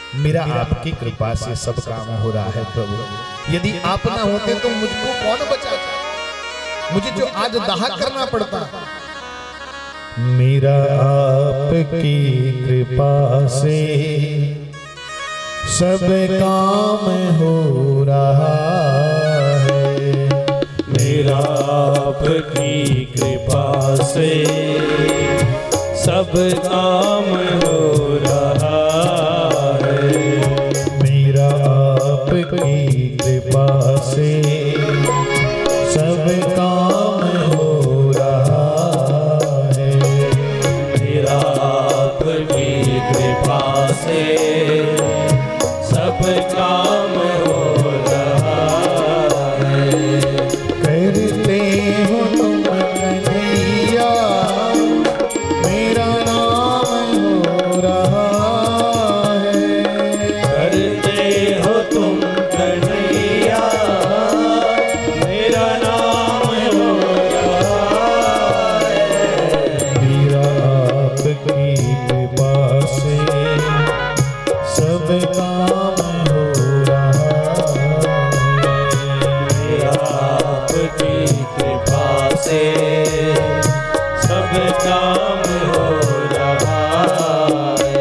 मेरा आपकी कृपा से सब काम हो रहा है प्रभु। यदि आप ना होते तो मुझको कौन बचाता, मुझे जो आज दाह करना पड़ता। मेरा आपकी कृपा से सब काम हो रहा है। मेरा आपकी कृपा से सब काम हो रहा है। मेरा आपकी कृपा से सब काम हो रहा है। मेरा आपकी कृपा से सब काम हो रहा है। करते हो तुम कन्हैया मेरा नाम हो रहा है। करते हो तुम कन्हैया मेरा नाम हो रहा है। मेरा आपकी कृपा से सब काम हो रहा है। मेरा आपकी कृपा से सब काम हो रहा है।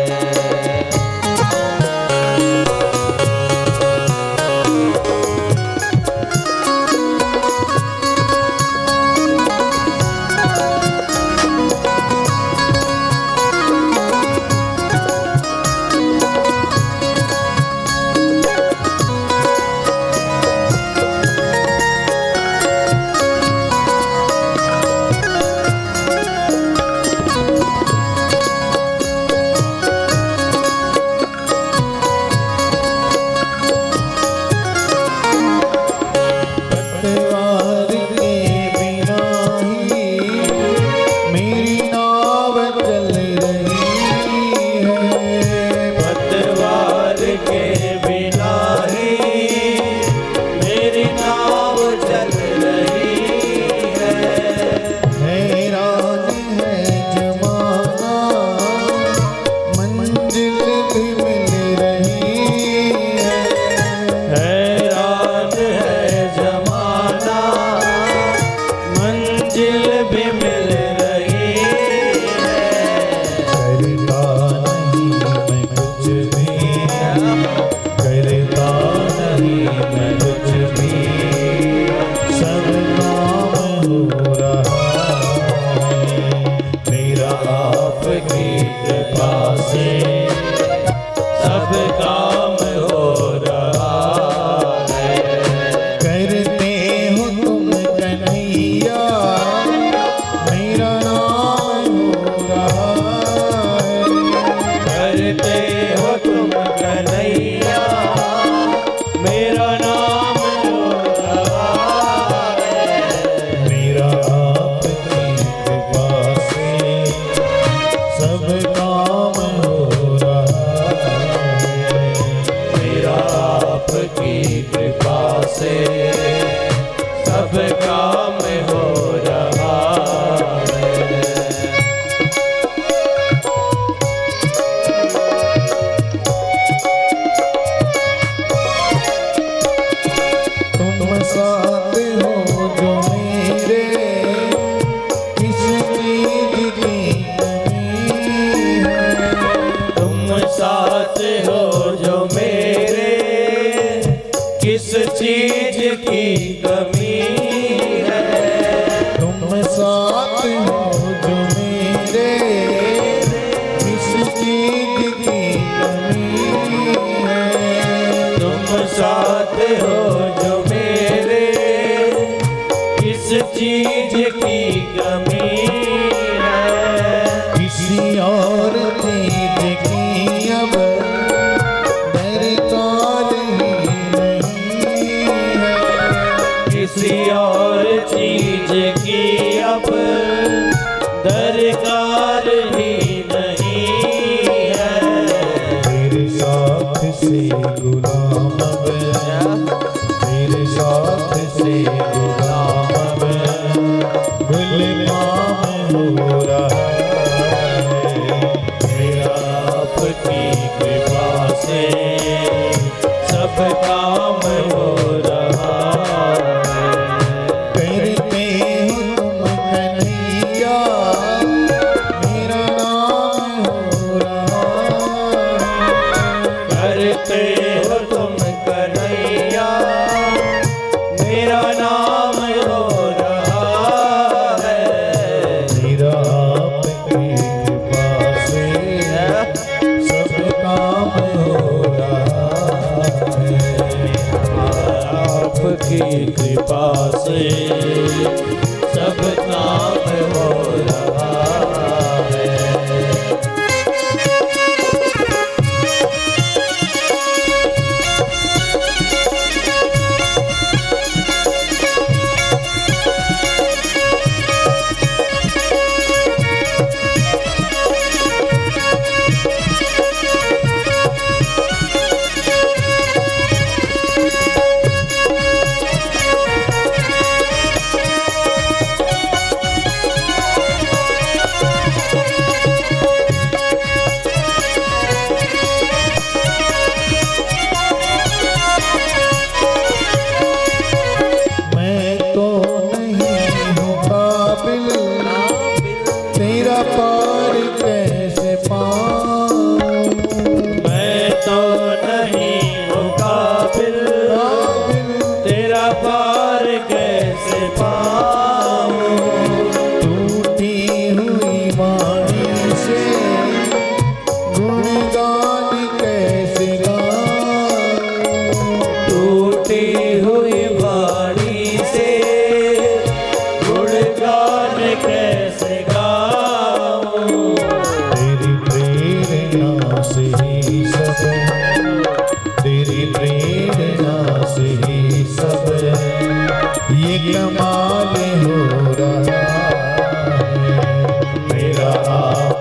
पतवार के बिना ही मेरी नाव चल रही है। पतवार के बिना ही मेरी नाव चल रही है। हैरान है जमाना मंजिल भी मिल रही है। हैरान है जमाना मंजिल भी मिल रही है। करता नहीं मैं कुछ भी, करता नहीं मैं कुछ भी, सब काम हो रहा है। मेरा आपकी कृपा से सब काम हो रहा है। करते हो तुम कन्हैया मेरा नाम हो रहा है। करते हो तुम कन्हैया मेरा नाम हो रहा है। मेरा आपकी कृपा से सब काम हो रहा है। मेरा आपकी कृपा से सब काम हो रहा है। तुम साथ हो जो मेरे किस चीज की कमी है। तुम साथ हो जो मेरे किस चीज की कमी है। तुम साथ हो जो मेरे किस चीज की कमी है। तुम साथ हो जो मेरे किस चीज की कमी है। किसी और चीज की अब दरकार ही नहीं है। किसी और चीज की अब दरकार ही नहीं है। तेरे साथ से गुलाम तेरे साथ से गुलाम गुलमाम हो रहा है। मेरा आपकी कृपा से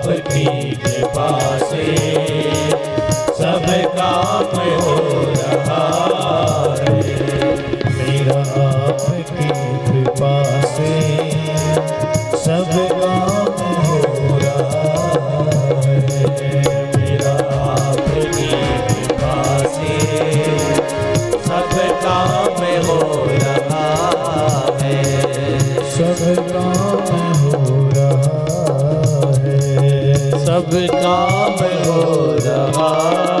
आपकी कृपा से सब काम हो रहा है। मेरा आपकी कृपा से सब काम हो रहा है। मेरा आपकी कृपा से सब काम हो रहा है। सब काम हो रहा है। सब काम हो रहा